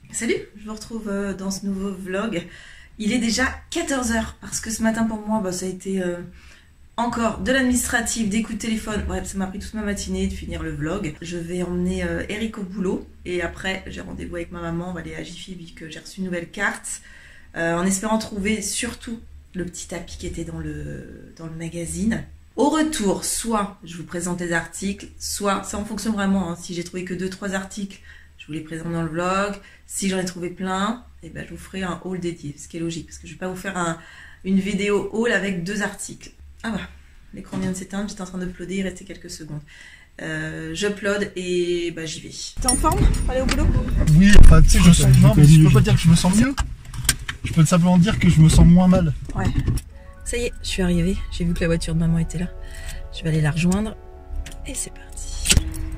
Salut, je vous retrouve dans ce nouveau vlog. Il est déjà 14 h parce que ce matin pour moi ça a été encore de l'administratif, des coups de téléphone. Bref, ça m'a pris toute ma matinée de finir le vlog. Je vais emmener Eric au boulot et après j'ai rendez-vous avec ma maman. On va aller à Jiffy vu que j'ai reçu une nouvelle carte en espérant trouver surtout le petit tapis qui était dans le magazine. Au retour, soit je vous présente les articles, soit ça en fonction vraiment. Si j'ai trouvé que 2-3 articles, je vous les présente dans le vlog. Si j'en ai trouvé plein, et je vous ferai un haul dédié, ce qui est logique, parce que je ne vais pas vous faire une vidéo haul avec 2 articles. Ah bah, l'écran vient de s'éteindre, j'étais en train d'uploader, il restait quelques secondes. J'upload et j'y vais. T'es en forme pour aller au boulot? Oui, enfin tu sais, je sens. Non, mais je peux pas dire que je me sens mieux. Je peux simplement dire que je me sens moins mal. Ouais. Ça y est, je suis arrivée. J'ai vu que la voiture de maman était là. Je vais aller la rejoindre. Et c'est parti.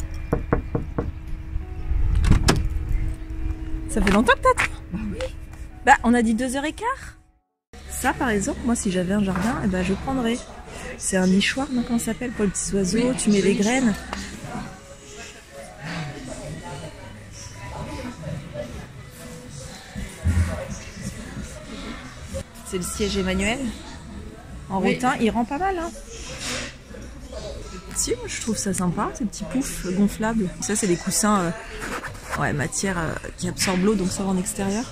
Ça fait longtemps que t'attends? Bah oui. On a dit 2h15. Ça par exemple, moi si j'avais un jardin, je prendrais. C'est un nichoir, non, comment ça s'appelle, pour les petits oiseaux, oui, tu mets les graines. C'est le siège Emmanuel. En rotin, il rend pas mal, hein. Si, moi je trouve ça sympa, ces petits poufs gonflables. Ça c'est des coussins, matière qui absorbe l'eau, donc ça va en extérieur.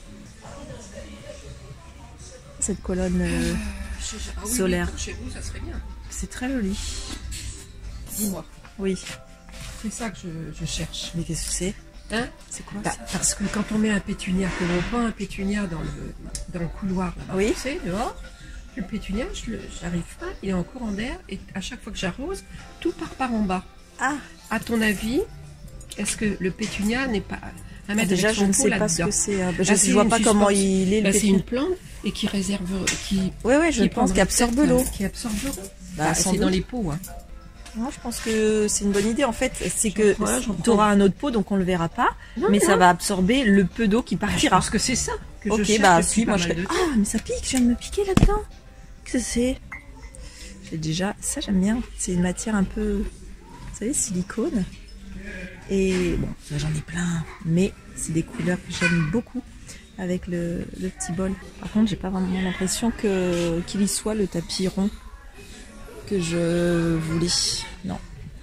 Cette colonne solaire. Chez vous, ça serait bien. C'est très joli. Dis-moi. Oui. C'est ça que je cherche. Mais qu'est-ce que c'est? Hein? C'est quoi ça? Parce que quand on met un pétunia, que l'on prend un pétunia dans le couloir, là-bas, oui. Tu sais, dehors, le pétunia, j'arrive pas, il est en courant d'air, et à chaque fois que j'arrose, tout part par en bas. Ah. À ton avis, est-ce que le pétunia n'est pas à mettre déjà, avec je son ne pot sais pas ce que c'est. Je vois pas comment il est le pétunia. C'est une plante et qui réserve, je pense qu'il absorbe l'eau. Qui absorbe l'eau. C'est dans les pots, hein. Moi, je pense que c'est une bonne idée en fait. C'est que tu auras un autre pot, donc on le verra pas, mais ça va absorber le peu d'eau qui partira. Je pense que c'est ça. Que ok, si, moi je serais. Ah, mais ça pique, je viens de me piquer là-dedans. Qu'est-ce que c'est? J'ai déjà, ça j'aime bien. C'est une matière un peu, vous savez, silicone. Et bon, j'en ai plein, mais c'est des couleurs que j'aime beaucoup avec le petit bol. Par contre, j'ai pas vraiment l'impression qu'il y soit le tapis rond que je voulais. Non.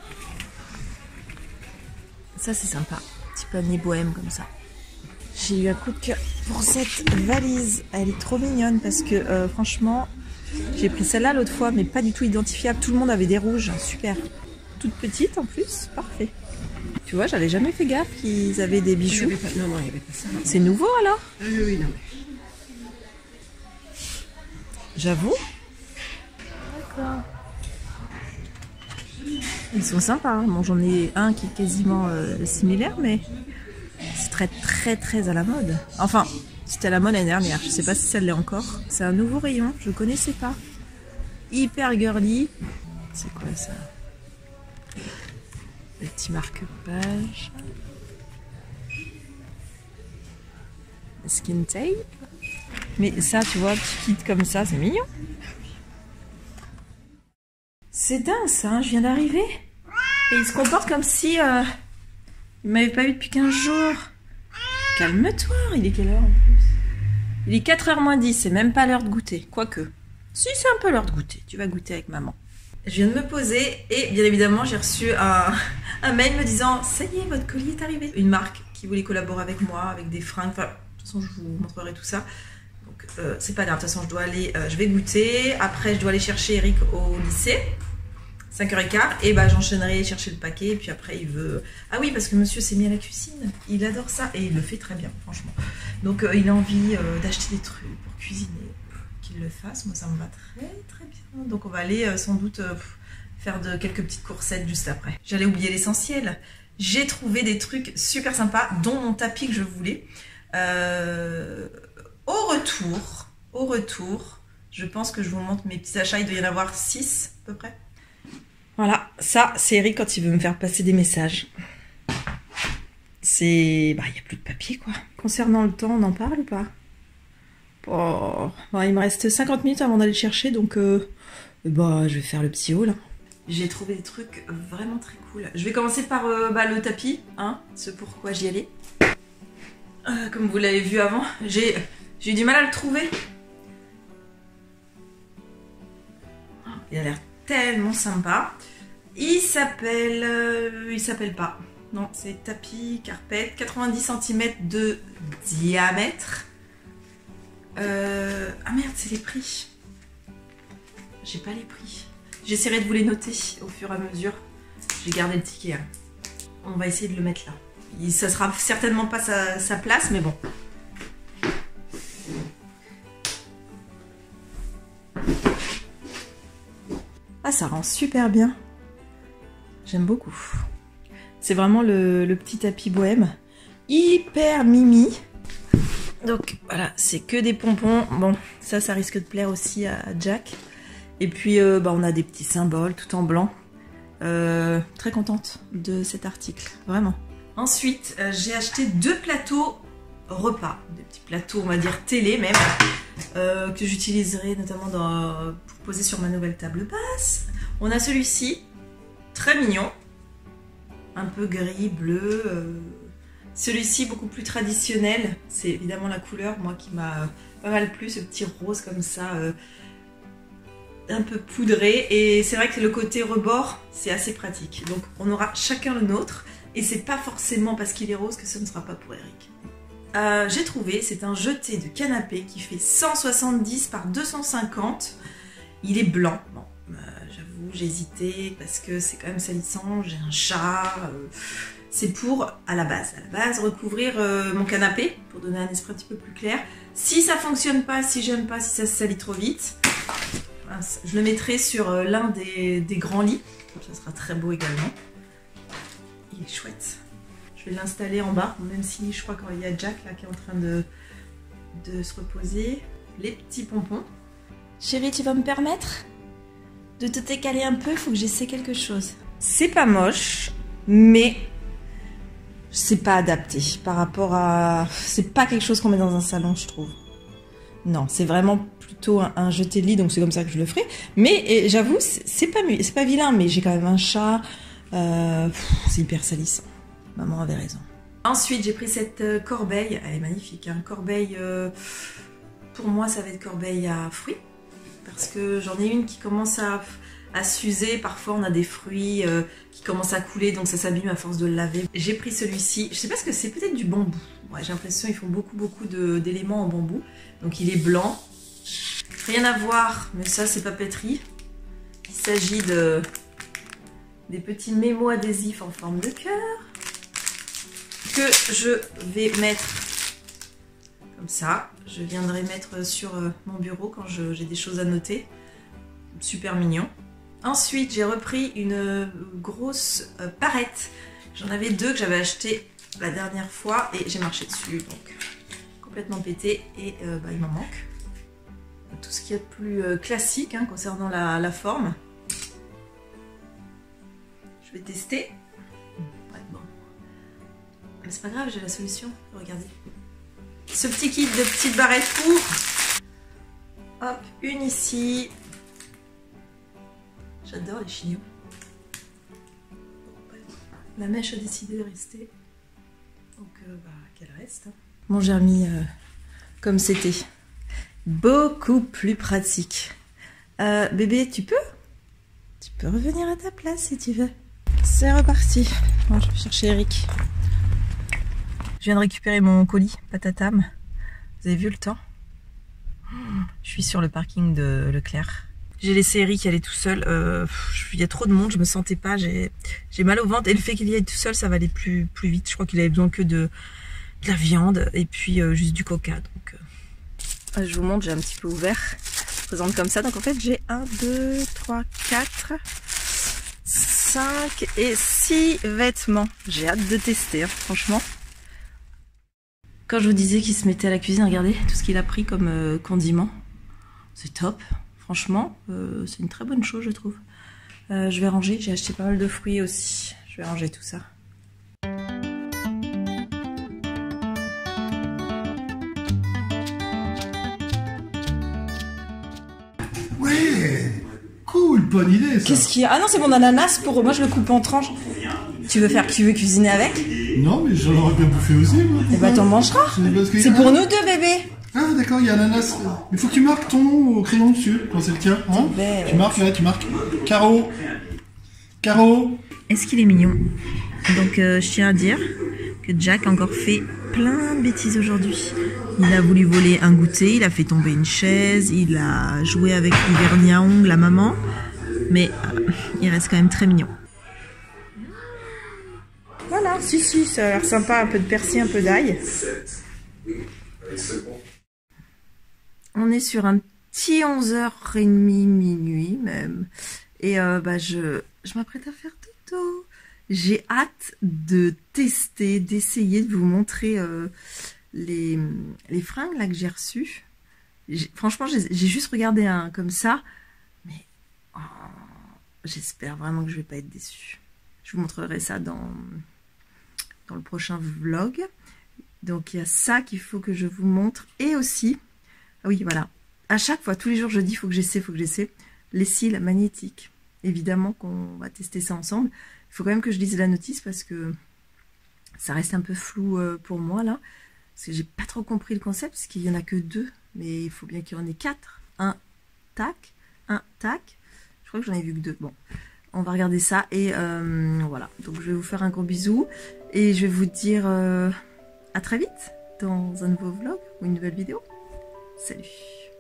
Ça c'est sympa. Petit panier bohème comme ça. J'ai eu un coup de cœur pour cette valise. Elle est trop mignonne parce que franchement, j'ai pris celle-là l'autre fois, mais pas du tout identifiable. Tout le monde avait des rouges. Super. Toute petite en plus. Parfait. Tu vois, j'avais jamais fait gaffe qu'ils avaient des bijoux. Non, il n'y avait pas ça. C'est nouveau alors? Oui, non. J'avoue. D'accord. Ils sont sympas, hein. Bon, j'en ai un qui est quasiment similaire, mais c'est très très très à la mode. Enfin, c'était à la mode l'année dernière, je sais pas si ça l'est encore. C'est un nouveau rayon, je connaissais pas. Hyper girly. C'est quoi ça? Le petit marque-page. Skin tape. Mais ça, tu vois, petit kit comme ça, c'est mignon. C'est dingue ça, hein, je viens d'arriver. Et il se comporte comme si il m'avait pas vu depuis 15 jours. Calme-toi, il est quelle heure en plus? Il est 4h moins 10, c'est même pas l'heure de goûter. Quoique, si c'est un peu l'heure de goûter, tu vas goûter avec maman. Je viens de me poser et bien évidemment j'ai reçu un mail me disant « Ça y est, votre colis est arrivé ». Une marque qui voulait collaborer avec moi, avec des fringues, enfin de toute façon je vous montrerai tout ça. Donc c'est pas grave, de toute façon je vais goûter. Après je dois aller chercher Eric au lycée. 5h15 et j'enchaînerai chercher le paquet et puis après il veut... Ah oui, parce que monsieur s'est mis à la cuisine, il adore ça et il le fait très bien franchement. Donc il a envie d'acheter des trucs pour cuisiner, qu'il le fasse, moi ça me va très très bien. Donc on va aller sans doute faire quelques petites coursettes juste après. J'allais oublier l'essentiel, j'ai trouvé des trucs super sympas dont mon tapis que je voulais. Au retour, je pense que je vous montre mes petits achats, il doit y en avoir 6 à peu près. Voilà, ça c'est Eric quand il veut me faire passer des messages. C'est... il n'y a plus de papier quoi. Concernant le temps, on en parle ou pas? Il me reste 50 minutes avant d'aller le chercher, donc je vais faire le petit haul. J'ai trouvé des trucs vraiment très cool. Je vais commencer par le tapis, hein, ce pourquoi j'y allais. Comme vous l'avez vu avant, j'ai eu du mal à le trouver. Il a l'air tellement sympa. Il s'appelle pas. Non, c'est tapis carpet, 90 cm de diamètre. Ah merde, c'est les prix. J'ai pas les prix. J'essaierai de vous les noter au fur et à mesure. J'ai gardé le ticket. Hein. On va essayer de le mettre là. Ça sera certainement pas sa place, mais bon. Ah, ça rend super bien. J'aime beaucoup. C'est vraiment le petit tapis bohème. Hyper mimi. Donc voilà, c'est que des pompons. Bon, ça risque de plaire aussi à Jack. Et puis, on a des petits symboles tout en blanc. Très contente de cet article, vraiment. Ensuite, j'ai acheté 2 plateaux repas. Des petits plateaux, on va dire télé même. Que j'utiliserai notamment pour poser sur ma nouvelle table basse. On a celui-ci, très mignon. Un peu gris, bleu. Celui-ci, beaucoup plus traditionnel. C'est évidemment la couleur, moi, qui m'a pas mal plu. Ce petit rose comme ça, un peu poudré. Et c'est vrai que le côté rebord, c'est assez pratique. Donc, on aura chacun le nôtre. Et c'est pas forcément parce qu'il est rose que ce ne sera pas pour Eric. J'ai trouvé, c'est un jeté de canapé qui fait 170 par 250. Il est blanc. Bon, j'avoue, j'ai hésité parce que c'est quand même salissant. J'ai un chat. C'est pour, à la base, recouvrir mon canapé pour donner un esprit un petit peu plus clair. Si ça fonctionne pas, si j'aime pas, si ça se salit trop vite, je le mettrai sur l'un des grands lits. Ça sera très beau également. Il est chouette. Je vais l'installer en bas, même si je crois qu'il y a Jack là qui est en train de se reposer. Les petits pompons. Chérie, tu vas me permettre de te décaler un peu? Il faut que j'essaie quelque chose. C'est pas moche, mais c'est pas adapté par rapport à... C'est pas quelque chose qu'on met dans un salon, je trouve. Non, c'est vraiment plutôt un jeté de lit, donc c'est comme ça que je le ferai. Mais j'avoue, c'est pas vilain, mais j'ai quand même un chat. C'est hyper salissant. Maman avait raison. Ensuite, j'ai pris cette corbeille. Elle est magnifique. Hein. Corbeille, pour moi, ça va être corbeille à fruits. Parce que j'en ai une qui commence à s'user. Parfois, on a des fruits qui commencent à couler, donc ça s'abîme à force de le laver. J'ai pris celui-ci. Je sais pas ce que c'est, peut-être du bambou. Ouais, j'ai l'impression qu'ils font beaucoup d'éléments en bambou. Donc, il est blanc. Rien à voir, mais ça, c'est papeterie. Il s'agit des petits mémos adhésifs en forme de cœur que je vais mettre comme ça. Je viendrai mettre sur mon bureau quand j'ai des choses à noter. Super mignon. Ensuite, j'ai repris une grosse parette. J'en avais 2 que j'avais acheté la dernière fois et j'ai marché dessus, donc complètement pété et il m'en manque. Tout ce qu'il y a de plus classique hein, concernant la forme. Je vais tester. Ouais, bon. Mais c'est pas grave, j'ai la solution. Regardez. Ce petit kit de petites barrettes pour. Hop, une ici. J'adore les chignons. La mèche a décidé de rester. Donc, qu'elle reste. Bon, j'ai remis comme c'était. Beaucoup plus pratique. Bébé, tu peux revenir à ta place si tu veux. C'est reparti. Bon, je vais chercher Eric. Je viens de récupérer mon colis, patatam. Vous avez vu le temps? Je suis sur le parking de Leclerc. J'ai laissé Eric aller tout seul. Il y a trop de monde, je me sentais pas. J'ai mal au ventre. Et le fait qu'il y aille tout seul, ça va aller plus vite. Je crois qu'il avait besoin que de la viande et puis juste du coca. Donc, je vous montre, j'ai un petit peu ouvert. Je présente comme ça. Donc en fait, j'ai 1, 2, 3, 4... 5 et 6 vêtements. J'ai hâte de tester, hein, franchement. Quand je vous disais qu'il se mettait à la cuisine, regardez tout ce qu'il a pris comme condiment. C'est top. Franchement, c'est une très bonne chose, je trouve. Je vais ranger. J'ai acheté pas mal de fruits aussi. Je vais ranger tout ça. Ouais, cool, bonne idée ça. Qu'est-ce qu'il y a? Ah non, c'est mon ananas pour moi, je le coupe en tranches. Tu veux cuisiner avec? Non, mais j'en aurais bien bouffé aussi, moi. Eh ben, t'en mangeras. C'est pour nous deux, bébé. Ah, d'accord, il y a ananas. Il faut que tu marques ton nom au crayon dessus, quand c'est le tien. Hein, tu marques là, tu marques. Caro. Caro. Est-ce qu'il est mignon? Donc, je tiens à dire que Jack a encore fait plein de bêtises aujourd'hui. Il a voulu voler un goûter, il a fait tomber une chaise, il a joué avec le vernis à ongles, la maman. Mais il reste quand même très mignon. Voilà, si, ça a l'air sympa, un peu de persil, un peu d'ail. On est sur un petit 11h30, minuit même. Et je m'apprête à faire dodo. J'ai hâte de tester, d'essayer de vous montrer les fringues là que j'ai reçues. Franchement, j'ai juste regardé un comme ça. Mais j'espère vraiment que je vais pas être déçue. Je vous montrerai ça dans le prochain vlog. Donc il y a ça qu'il faut que je vous montre. Et aussi, ah oui voilà, à chaque fois, tous les jours je dis faut que j'essaie, les cils magnétiques. Évidemment qu'on va tester ça ensemble. Il faut quand même que je lise la notice parce que ça reste un peu flou pour moi là. Parce que j'ai pas trop compris le concept, parce qu'il y en a que 2. Mais il faut bien qu'il y en ait 4. Un tac, un tac. Je crois que j'en ai vu que 2. Bon, on va regarder ça et voilà. Donc je vais vous faire un gros bisou et je vais vous dire à très vite dans un nouveau vlog ou une nouvelle vidéo. Salut!